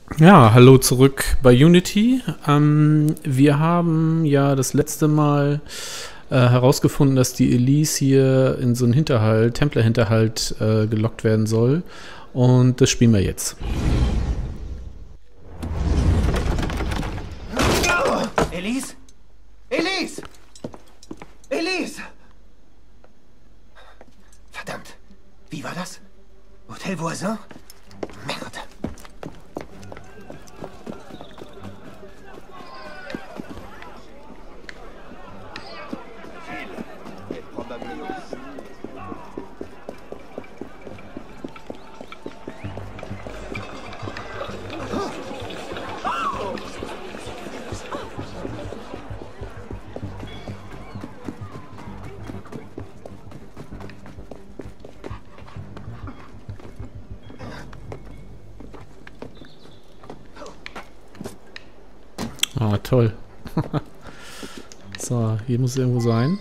Ja, hallo zurück bei Unity. Wir haben ja das letzte Mal herausgefunden, dass die Elise hier in so einen Hinterhalt, Templer-Hinterhalt gelockt werden soll. Und das spielen wir jetzt. Elise? Elise! Elise! Verdammt. Wie war das? Hotel Voisin? Merde. Ah, toll. So, hier muss es irgendwo sein.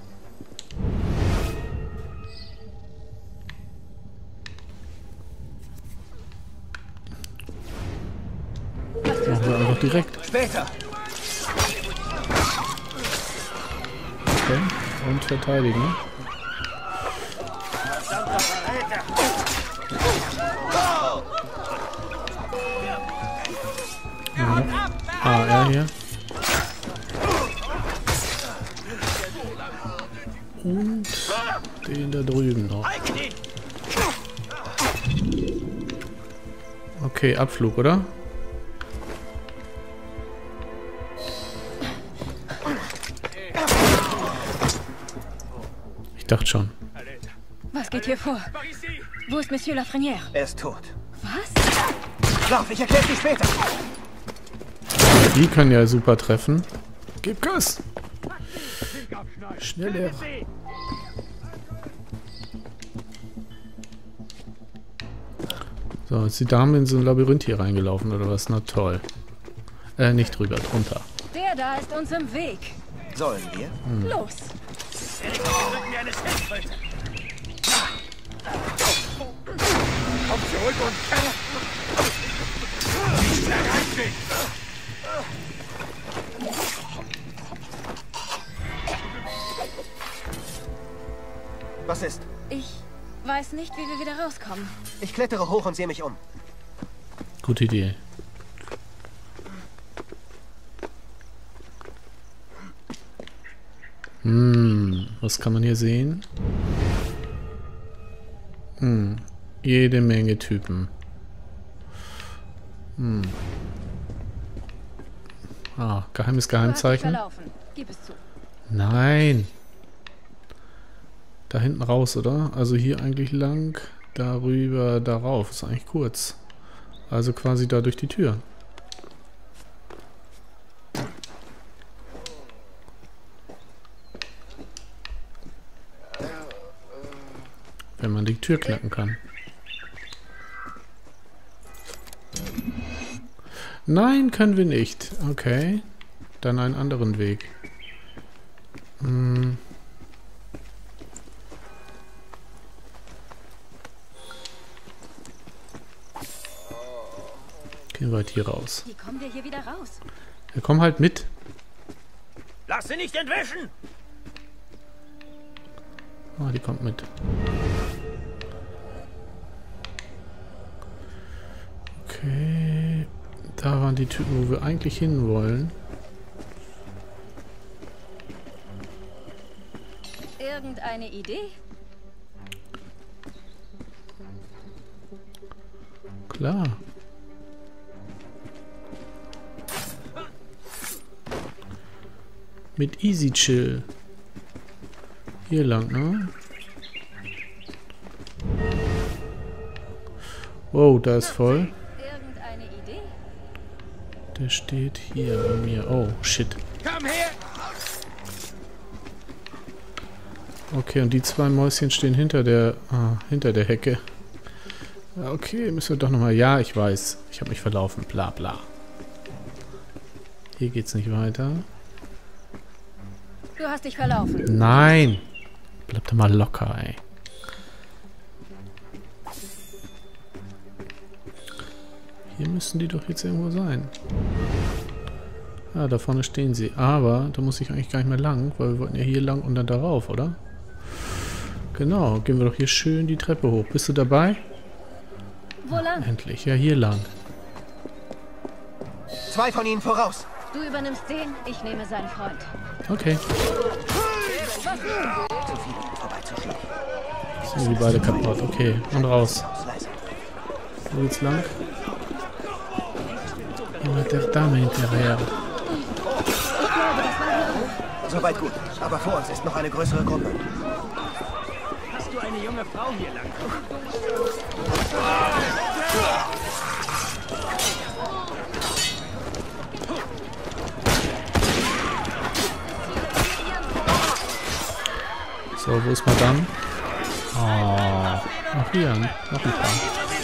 Machen wir einfach direkt. Später! Okay. Und verteidigen. Ja. Ah, er hier. Und den da drüben noch. Okay, Abflug, oder? Ich dachte schon. Was geht hier vor? Wo ist Monsieur Lafrenière? Er ist tot. Was? Lauf, ich erkläre dir später. Die können ja super treffen. Gib Gas! Schneller! So, ist die Dame in so ein Labyrinth hier reingelaufen oder was? Na toll. Nicht drüber, drunter. Der da ist uns im Weg. Sollen wir? Los! Komm zurück und... Was ist? Ich weiß nicht, wie wir wieder rauskommen. Ich klettere hoch und sehe mich um. Gute Idee. Was kann man hier sehen? Jede Menge Typen. Ah, geheimes Geheimzeichen. Du hast dich verlaufen. Gib es zu. Nein. Da hinten raus, oder? Also hier eigentlich lang, darüber, darauf. Ist eigentlich kurz. Also quasi da durch die Tür. Wenn man die Tür knacken kann. Nein, können wir nicht. Okay. Dann einen anderen Weg. Gehen wir halt hier raus. Wie kommen wir hier wieder raus? Wir kommen halt mit. Lass sie nicht entwischen! Ah, die kommt mit. Okay. Da waren die Typen, wo wir eigentlich hin wollen. Irgendeine Idee? Klar. Mit Easy Chill. Hier lang, ne? Wow, da ist voll. Irgendeine Idee? Der steht hier bei mir. Oh, shit. Komm her! Okay, und die zwei Mäuschen stehen hinter der Hecke. Ja, okay, müssen wir doch nochmal... Ja, ich weiß. Ich habe mich verlaufen. Bla, bla. Hier geht's nicht weiter. Du hast dich verlaufen. Nein! Bleib doch mal locker, ey. Hier müssten die doch jetzt irgendwo sein. Ja, da vorne stehen sie. Aber da muss ich eigentlich gar nicht mehr lang, weil wir wollten ja hier lang und dann darauf, oder? Genau, gehen wir doch hier schön die Treppe hoch. Bist du dabei? Wo lang? Endlich, ja hier lang. 2 von ihnen voraus. Du übernimmst den, ich nehme seinen Freund. Okay. Zu viel, um vorbeizuschlagen. Sind die beide kaputt. Okay, und raus. Leise. Wo geht's lang? Immer der Dame hinterher. Soweit gut. Aber vor uns ist noch eine größere Gruppe. Hast du eine junge Frau hier lang? So, wo ist Madame? Oh, ach hier, noch ein paar.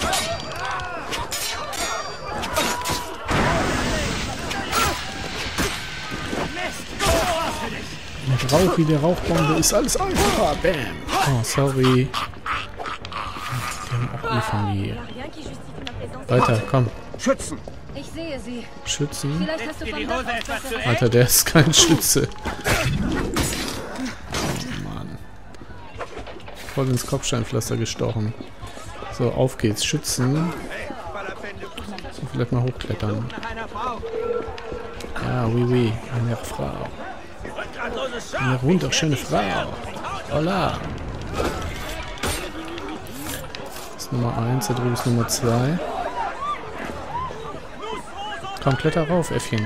Mit Rauch wie der Rauchbombe ist alles einfacher. Bam. Oh, sorry. Die haben auch eine Familie. Weiter, komm. Schützen! Ich sehe sie. Schützen. Vielleicht hast du vom Dach aus was erreicht. Alter, der ist kein Schütze. Mann. Voll ins Kopfsteinpflaster gestochen. So, auf geht's. Schützen. So, vielleicht mal hochklettern. Ja, oui. Eine Frau. Eine wunderschöne Frau. Hola. Das ist Nummer 1, da drüben ist Nummer 2. Komm, kletter rauf, Äffchen.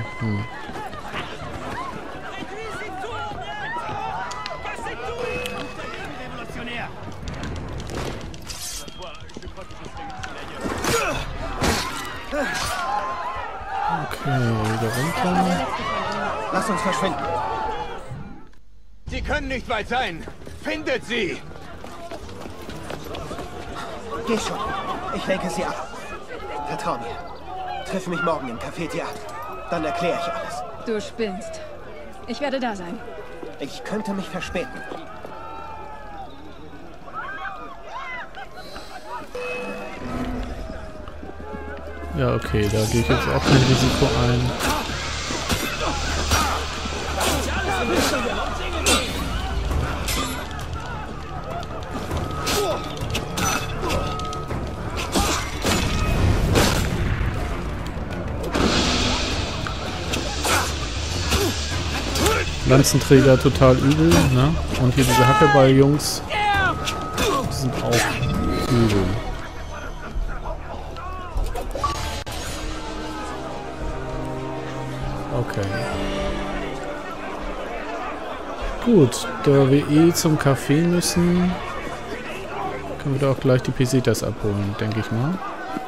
Okay, wieder runter. Lass uns verschwinden. Sie können nicht weit sein. Findet sie! Geh schon. Ich lenke sie ab. Vertrau mir. Triff mich morgen im Café Theater. Dann erkläre ich alles. Du spinnst. Ich werde da sein. Ich könnte mich verspäten. Ja, okay, da gehe ich jetzt auch kein Risiko ein. Lanzenträger total übel, ne? Und hier diese Hackeball-Jungs, die sind auch übel. Okay. Gut, da wir eh zum Café müssen, können wir da auch gleich die Pesetas abholen, denke ich mal.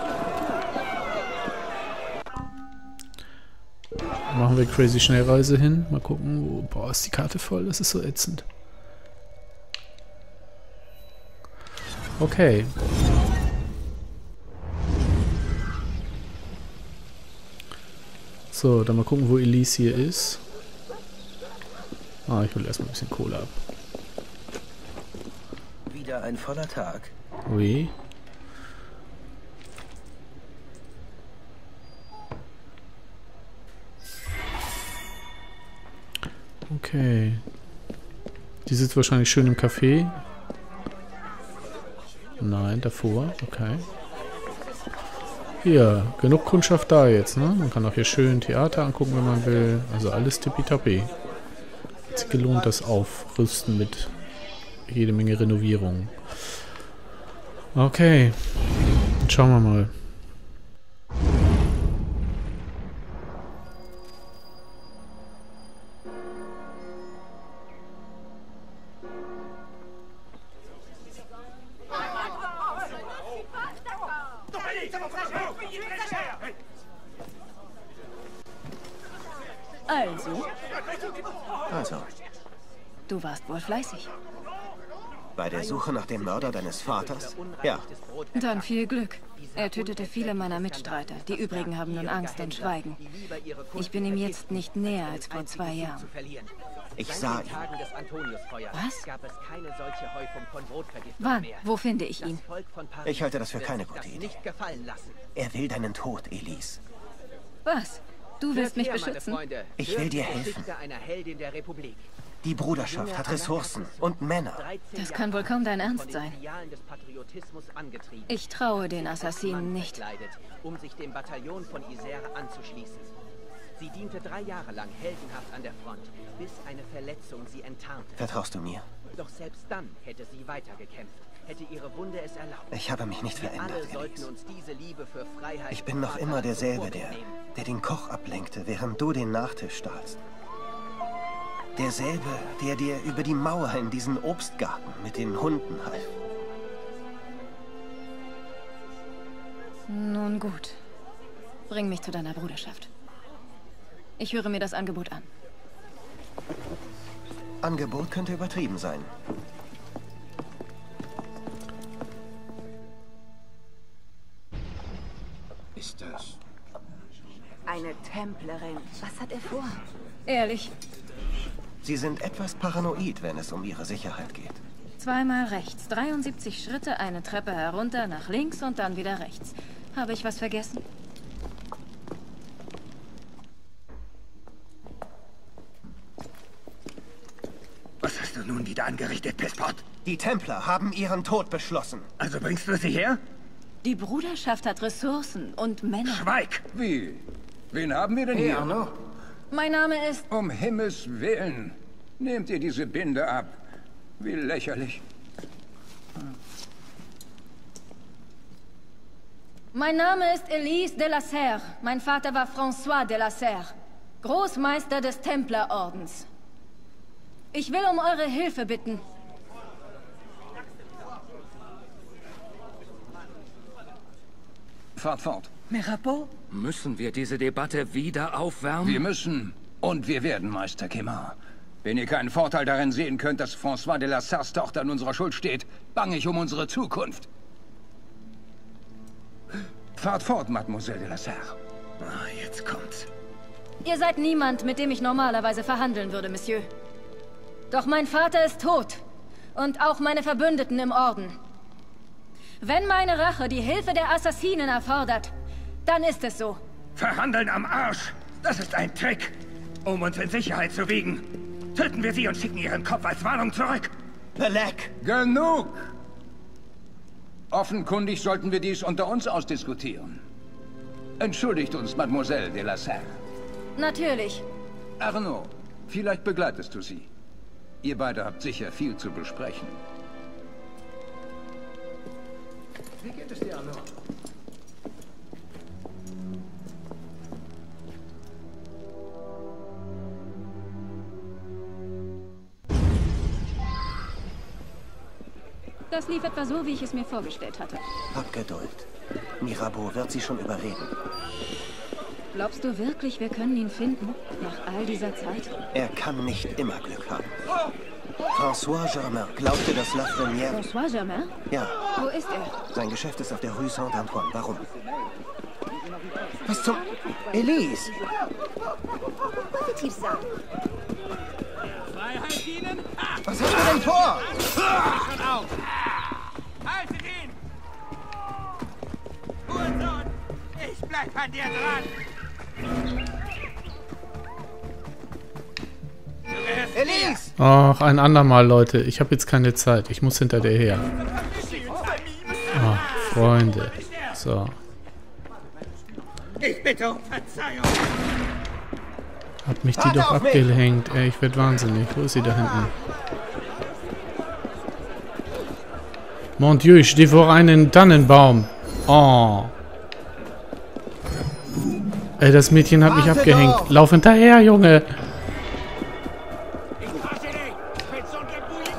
Machen wir crazy Schnellreise hin. Mal gucken, wo... Boah, ist die Karte voll? Das ist so ätzend. Okay. So, dann mal gucken, wo Elise hier ist. Ah, ich hole erstmal ein bisschen Kohle ab. Wieder ein voller Tag. Ui. Okay. Die sitzt wahrscheinlich schön im Café. Nein, davor. Okay. Hier, genug Kundschaft da jetzt, ne? Man kann auch hier schön Theater angucken, wenn man will. Also alles tippitoppi. Hat sich gelohnt, das Aufrüsten mit jede Menge Renovierung. Okay. Dann schauen wir mal. Also, du warst wohl fleißig. Bei der Suche nach dem Mörder deines Vaters? Ja. Dann viel Glück. Er tötete viele meiner Mitstreiter. Die übrigen haben nun Angst und schweigen. Ich bin ihm jetzt nicht näher als vor 2 Jahren. Ich sah ihn. Tagen des Antoniusfeuers Was? gab es keine solche Häufung von Brotvergiftung Wann? mehr. Wo finde ich Das ihn? Volk von Paris Ich halte das für wird keine sich gute das Idee. nicht gefallen lassen. Er will deinen Tod, Elise. Was? Du willst mich Hört her, meine beschützen? Freunde. Ich Hört will dir die helfen. Geschichte einer Heldin der Republik. Die Bruderschaft hat Ressourcen und Männer. 13 Das Jahre kann wohl kaum dein von Ernst den sein. Idealen des Patriotismus angetrieben. Ich traue den Assassinen Mann nicht. verkleidet, um sich dem Bataillon von Isère anzuschließen. Sie diente 3 Jahre lang heldenhaft an der Front, bis eine Verletzung sie enttarnte. Vertraust du mir? Doch selbst dann hätte sie weitergekämpft, hätte ihre Wunde es erlaubt. Ich habe mich nicht Wir verändert, alle sollten Elise. uns diese Liebe für Freiheit Ich bin und noch immer Vaterland zum derselbe, Vorbild nehmen. der den Koch ablenkte, während du den Nachtisch stahlst. Derselbe, der dir über die Mauer in diesen Obstgarten mit den Hunden half. Nun gut. Bring mich zu deiner Bruderschaft. Ich höre mir das Angebot an. Angebot könnte übertrieben sein. Ist das? Eine Templerin. Was hat er vor? Ehrlich, Sie sind etwas paranoid, wenn es um ihre Sicherheit geht. zweimal rechts, 73 Schritte, eine Treppe herunter, nach links und dann wieder rechts. Habe ich was vergessen? Was hast du nun wieder angerichtet, Pisspot? Die Templer haben ihren Tod beschlossen. Also bringst du sie her? Die Bruderschaft hat Ressourcen und Männer. Schweig! Wie? Wen haben wir denn hier? Arno. Mein Name ist... Um Himmels Willen. Nehmt ihr diese Binde ab. Wie lächerlich. Mein Name ist Elise de la Serre. Mein Vater war François de la Serre, Großmeister des Templerordens. Ich will um eure Hilfe bitten. Fahrt fort. Mirabeau? Müssen wir diese Debatte wieder aufwärmen? Wir müssen und wir werden, Meister Quemar. Wenn ihr keinen Vorteil darin sehen könnt, dass François de la Serres Tochter in unserer Schuld steht, bange ich um unsere Zukunft. Fahrt fort, Mademoiselle de la Serre. Ah, jetzt kommt's. Ihr seid niemand, mit dem ich normalerweise verhandeln würde, Monsieur. Doch mein Vater ist tot. Und auch meine Verbündeten im Orden. Wenn meine Rache die Hilfe der Assassinen erfordert, dann ist es so. Verhandeln am Arsch! Das ist ein Trick, um uns in Sicherheit zu wiegen. Töten wir sie und schicken ihren Kopf als Warnung zurück. Belek! Genug! Offenkundig sollten wir dies unter uns ausdiskutieren. Entschuldigt uns, Mademoiselle de la Serre. Natürlich. Arnaud, vielleicht begleitest du sie. Ihr beide habt sicher viel zu besprechen. Wie geht es dir, Arno? Das lief etwa so, wie ich es mir vorgestellt hatte. Hab Geduld. Mirabeau wird sie schon überreden. Glaubst du wirklich, wir können ihn finden? Nach all dieser Zeit? Er kann nicht immer Glück haben. François Germain glaubte, dass Lafrenière... François Germain? Ja, Wo ist er? sein Geschäft ist auf der Rue Saint-Antoine. Warum? Was zum... Elise! Was wird hier sagen? Freiheit dienen? Ah, Was hast du denn vor? schon auf! Haltet ihn! Hurensohn! Ich bleib an dir dran! Elise! Ach, ein andermal, Leute. Ich habe jetzt keine Zeit. Ich muss hinter der her. Ach, Freunde. So. Ich bitte um Verzeihung! Hat mich die Warte doch auf mich! abgehängt. Ey, ich werd wahnsinnig. Wo ist sie da hinten? Mon Dieu, ich stehe vor einem Tannenbaum. Oh. Ey, das Mädchen hat mich Warte abgehängt. doch! Lauf hinterher, Junge. Ich fasse dich! Spitz und Gebui!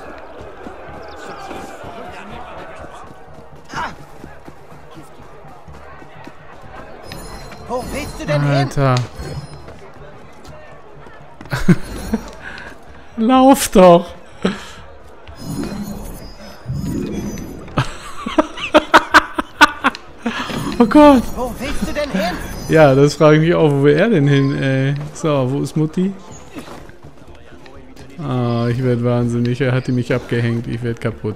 Wo willst du denn hin? Alter. Lauf doch. Oh Gott. Wo willst du denn hin? Ja, das frage ich mich auch. Wo will er denn hin, ey? So, wo ist Mutti? Ah, ich werde wahnsinnig. Er hatte mich abgehängt. Ich werde kaputt.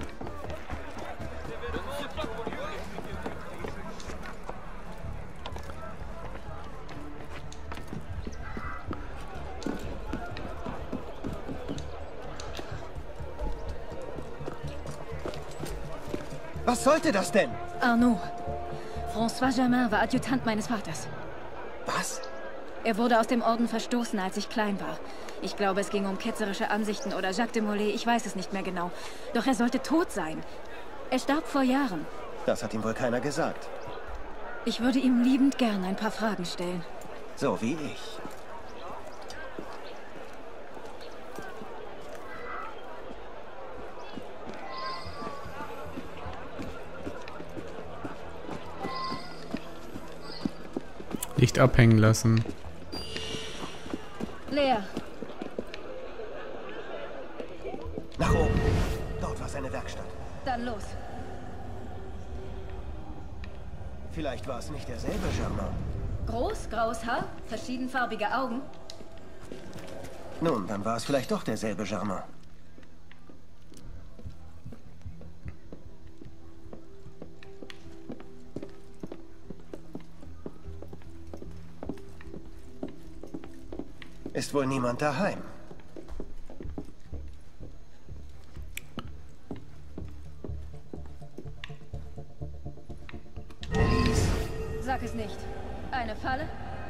Was sollte das denn? Arnaud. François Germain war Adjutant meines Vaters. Was? Er wurde aus dem Orden verstoßen, als ich klein war. Ich glaube, es ging um ketzerische Ansichten oder Jacques de Molay, ich weiß es nicht mehr genau. Doch er sollte tot sein. Er starb vor Jahren. Das hat ihm wohl keiner gesagt. Ich würde ihm liebend gern ein paar Fragen stellen. So wie ich. Nicht abhängen lassen. Leer. Nach oben. Dort war seine Werkstatt. Dann los. Vielleicht war es nicht derselbe Germain. Groß, graues Haar, verschiedenfarbige Augen. Nun, dann war es vielleicht doch derselbe Germain. Ist wohl niemand daheim. Elise. Sag es nicht. Eine Falle?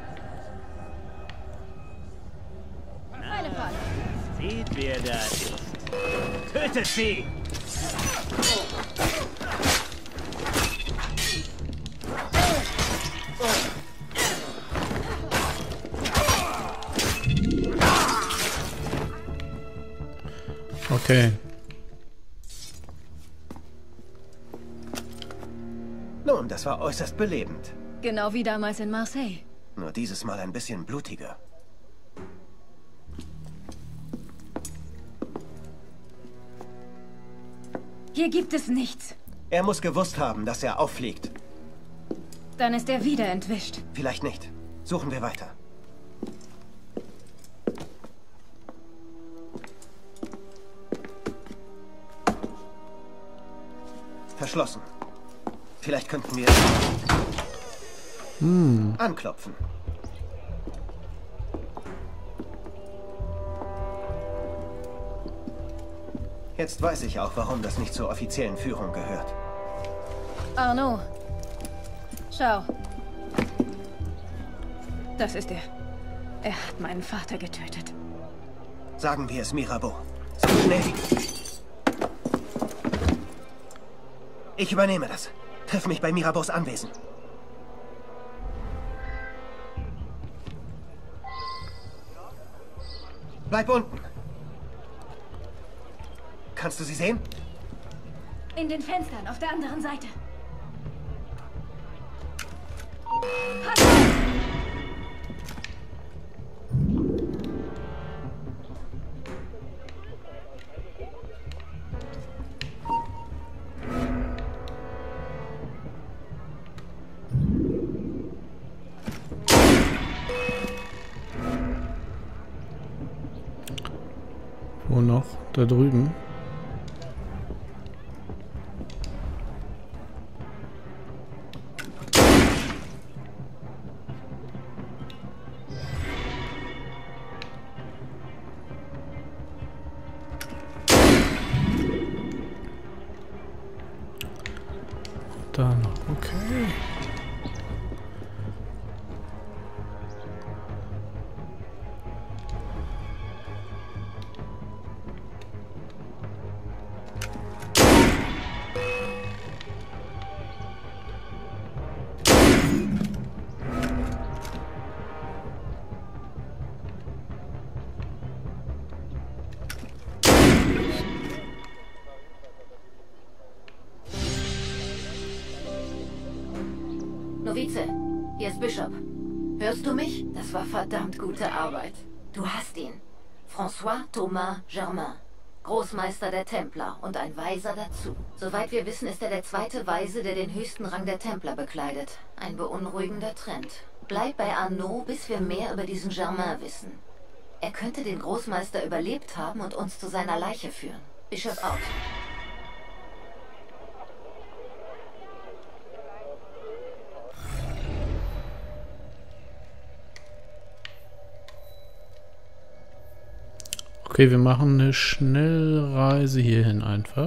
Eine Falle. Seht, wer da ist. Tötet sie! Okay. Nun, das war äußerst belebend. Genau wie damals in Marseille. Nur dieses Mal ein bisschen blutiger. Hier gibt es nichts. Er muss gewusst haben, dass er auffliegt. Dann ist er wieder entwischt. Vielleicht nicht. Suchen wir weiter. Verschlossen. Vielleicht könnten wir anklopfen. Jetzt weiß ich auch, warum das nicht zur offiziellen Führung gehört. Arnaud. Schau. Das ist er. Er hat meinen Vater getötet. Sagen wir es Mirabeau. So schnell wie... Ich übernehme das. Triff mich bei Mirabeaus Anwesen. Bleib unten. Kannst du sie sehen? In den Fenstern auf der anderen Seite. Wo noch? Da drüben. Da noch, okay. Novize, hier ist Bishop. Hörst du mich? Das war verdammt gute Arbeit. Du hast ihn. François Thomas Germain. Großmeister der Templer und ein Weiser dazu. Soweit wir wissen, ist er der zweite Weise, der den höchsten Rang der Templer bekleidet. Ein beunruhigender Trend. Bleib bei Arnaud, bis wir mehr über diesen Germain wissen. Er könnte den Großmeister überlebt haben und uns zu seiner Leiche führen. Bishop out. Okay, wir machen eine Schnellreise hierhin einfach.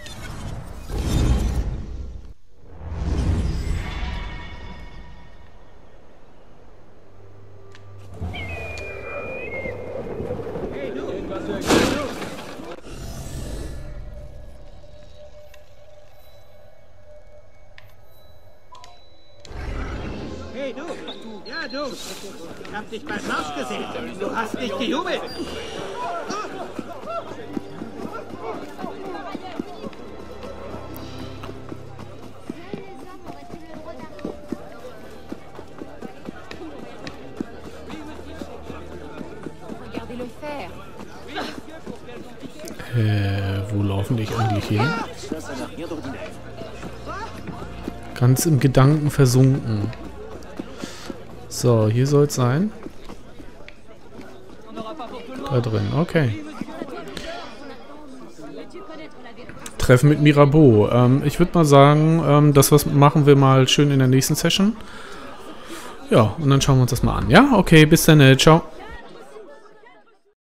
Hey du! Ja du! Ich hab dich beim Marsch gesehen. Du hast nicht gejubelt. Wo laufen die eigentlich hin? Ganz im Gedanken versunken. So, hier soll es sein. Da drin, okay. Treffen mit Mirabeau. Ich würde mal sagen, das was machen wir mal schön in der nächsten Session. Ja, und dann schauen wir uns das mal an. Ja, okay, bis dann. Ciao.